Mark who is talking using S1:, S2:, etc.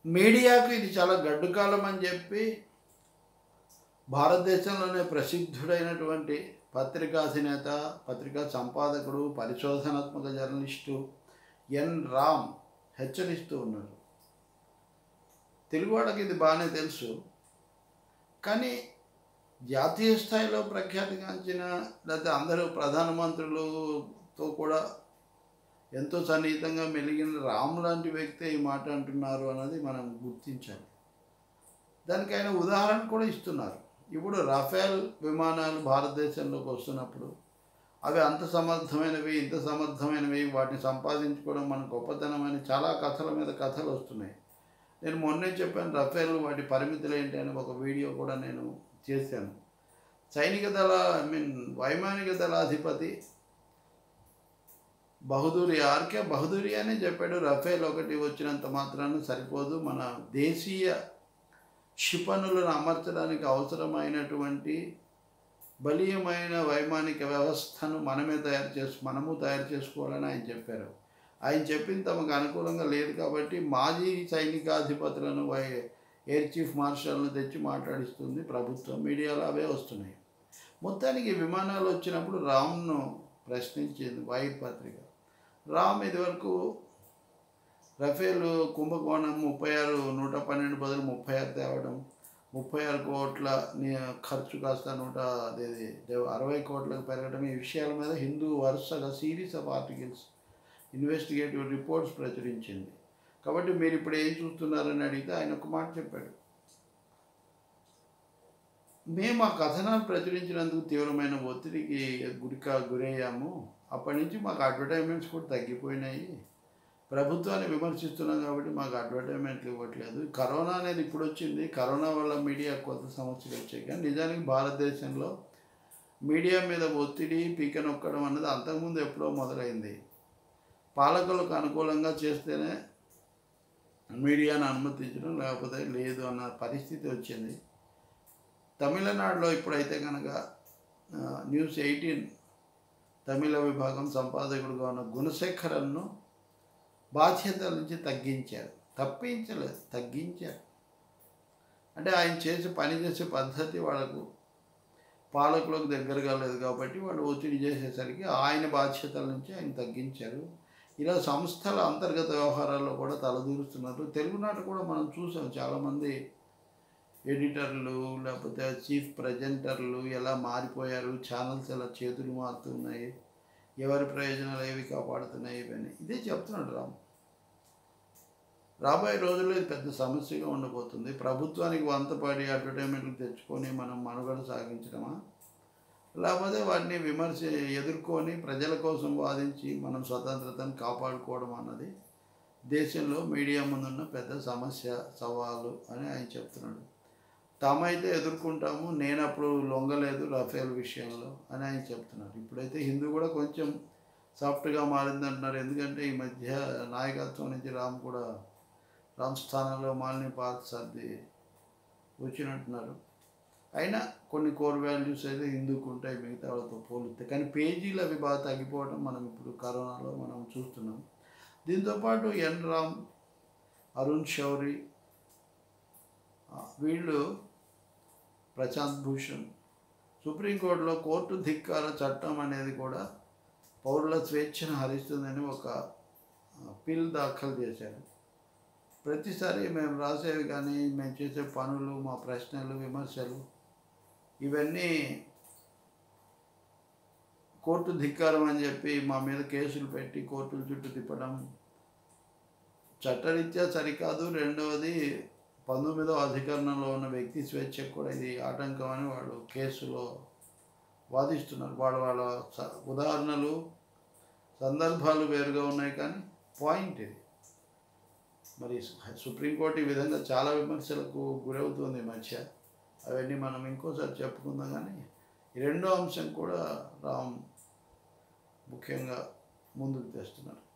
S1: మీడియాకు ఇది చాలా గడ్డు కాలం అని చెప్పి భారతదేశంలోనే ప్రసిద్ధుడైనటువంటి పత్రికాధినేత, పత్రికా సంపాదకుడు, పరిశోధనాత్మక జర్నలిస్టు ఎన్ రామ్ హెచ్చరిస్తూ ఉన్నారు. తెలుగు వాళ్ళకి ఇది బాగానే తెలుసు. కానీ జాతీయ స్థాయిలో ప్రఖ్యాతిగాంచిన లేకపోతే అందరూ ప్రధానమంత్రులతో కూడా ఎంతో సన్నిహితంగా మెలిగిన రామ్ లాంటి వ్యక్తి ఈ మాట అంటున్నారు అన్నది మనం గుర్తించాలి. దానికి ఆయన ఉదాహరణ కూడా ఇస్తున్నారు. ఇప్పుడు రఫేల్ విమానాలు భారతదేశంలోకి వస్తున్నప్పుడు అవి అంత సమర్థమైనవి, ఇంత సమర్థమైనవి, వాటిని సంపాదించుకోవడం మన గొప్పతనమని చాలా కథల మీద కథలు వస్తున్నాయి. నేను మొన్నే చెప్పాను రఫేల్ వాటి పరిమితులు ఏంటి అని ఒక వీడియో కూడా నేను చేశాను. సైనిక దళ వైమానిక దళాధిపతి బహదూరి ఆర్కే బహదూరి అనే చెప్పాడు, రఫేల్ ఒకటి వచ్చినంత మాత్రాన సరిపోదు, మన దేశీయ క్షిపణులను అమర్చడానికి అవసరమైనటువంటి బలీయమైన వైమానిక వ్యవస్థను మనము తయారు చేసుకోవాలని ఆయన చెప్పారు. ఆయన చెప్పింది తమకు అనుకూలంగా లేదు కాబట్టి మాజీ సైనికాధిపతులను ఎయిర్ చీఫ్ మార్షల్ను తెచ్చి మాట్లాడిస్తుంది ప్రభుత్వం. మీడియాలో అవే వస్తున్నాయి. మొత్తానికి విమానాలు వచ్చినప్పుడు రామ్ను ప్రశ్నించింది వైర్ పత్రిక. రామ్ ఇదివరకు రఫేల్ కుంభకోణం 112 బదులు 36 తేవడం, 36 కోట్ల ఖర్చు కాస్త 160 కోట్లకు పెరగడం, ఈ విషయాల మీద హిందూ వరుసగా series of articles, investigative reports ప్రచురించింది. కాబట్టి మీరు ఇప్పుడు ఏం చూస్తున్నారని అడిగితే ఆయన ఒక మాట చెప్పాడు. మేము ఆ కథనాలు ప్రచురించినందుకు తీవ్రమైన ఒత్తిడికి గురయ్యాము. అప్పటి నుంచి మాకు అడ్వర్టైజ్మెంట్స్ కూడా తగ్గిపోయినాయి. ప్రభుత్వాన్ని విమర్శిస్తున్నాం కాబట్టి మాకు అడ్వర్టైజ్మెంట్లు ఇవ్వట్లేదు. కరోనా అనేది ఇప్పుడు వచ్చింది. కరోనా వల్ల మీడియా కొత్త సమస్యలు వచ్చాయి. కానీ నిజానికి భారతదేశంలో మీడియా మీద ఒత్తిడి, పీక నొక్కడం అన్నది అంతకుముందు ఎప్పుడో మొదలైంది. పాలకులకు అనుకూలంగా చేస్తేనే మీడియాను అనుమతించడం, లేకపోతే లేదు అన్న పరిస్థితి వచ్చింది. తమిళనాడులో ఇప్పుడైతే కనుక న్యూస్ 18 తమిళ విభాగం సంపాదకుడుగా ఉన్న గుణశేఖరన్ను బాధ్యతల నుంచి తగ్గించారు. తప్పించలేదు, తగ్గించారు. అంటే ఆయన పనిచేసే పద్ధతి వాళ్ళకు పాలకులకు దగ్గరగా లేదు కాబట్టి వాళ్ళు ఒత్తిడి చేసేసరికి ఆయన బాధ్యతల నుంచి ఆయన తగ్గించారు. ఇలా సంస్థల అంతర్గత వ్యవహారాల్లో కూడా తలదూరుస్తున్నారు. తెలుగునాట కూడా మనం చూసాం, చాలామంది ఎడిటర్లు లేకపోతే చీఫ్ ప్రజెంటర్లు ఎలా మారిపోయారు, ఛానల్స్ ఎలా చేతులు మారుతున్నాయి, ఎవరి ప్రయోజనాలు ఏవి కాపాడుతున్నాయి, ఇవన్నీ ఇదే చెప్తున్నాడు రామ్. రాబోయే రోజుల్లో ఇది పెద్ద సమస్యగా ఉండబోతుంది. ప్రభుత్వానికి వంతపడి అడ్వర్టైజ్మెంట్లు తెచ్చుకొని మనం మనుగడ సాగించడమా, లేకపోతే వాటిని ఎదుర్కొని ప్రజల కోసం వాదించి మనం స్వతంత్రతను కాపాడుకోవడం అన్నది దేశంలో మీడియా ముందున్న పెద్ద సమస్య, సవాలు అని ఆయన చెప్తున్నాడు. తామైతే ఎదుర్కొంటాము, నేను అప్పుడు లొంగలేదు రఫేల్ విషయంలో అని ఆయన చెప్తున్నారు. ఇప్పుడైతే హిందూ కూడా కొంచెం సాఫ్ట్గా మారిందంటున్నారు. ఎందుకంటే ఈ మధ్య నాయకత్వం నుంచి రామ్ స్థానంలో మాలిని పార్థసారథి వచ్చినట్టున్నారు. అయినా కొన్ని కోర్ వాల్యూస్ అయితే హిందూకు ఉంటాయి మిగతా వాళ్ళతో పోలిస్తే. కానీ పేజీలు అవి బాగా తగ్గిపోవడం మనం ఇప్పుడు కరోనాలో మనం చూస్తున్నాం. దీంతోపాటు ఎన్ రామ్, అరుణ్ శౌరి, వీళ్ళు ప్రశాంత్ భూషణ్ సుప్రీంకోర్టులో కోర్టు ధిక్కార చట్టం అనేది కూడా పౌరుల స్వేచ్ఛను హరిస్తుందని ఒక పిల్ దాఖలు చేశారు. ప్రతిసారి మేము రాసేవి కానీ మేము చేసే పనులు, మా ప్రశ్నలు, విమర్శలు ఇవన్నీ కోర్టు ధిక్కారం అని చెప్పి మా మీద కేసులు పెట్టి కోర్టుల చుట్టూ తిప్పడం చట్టరీత్యా సరికాదు. రెండవది 19వ అధికరణంలో ఉన్న వ్యక్తి స్వేచ్ఛకు కూడా ఇది ఆటంకం అని వాళ్ళు కేసులో వాదిస్తున్నారు. వాళ్ళ ఉదాహరణలు, సందర్భాలు వేరుగా ఉన్నాయి కానీ పాయింట్ ఇది. మరి సుప్రీంకోర్టు ఈ విధంగా చాలా విమర్శలకు గురవుతుంది ఈ మధ్య. అవన్నీ మనం ఇంకోసారి చెప్పుకుందాం. కానీ ఈ రెండో అంశం కూడా రామ్ ముఖ్యంగా ముందుకు తెస్తున్నారు.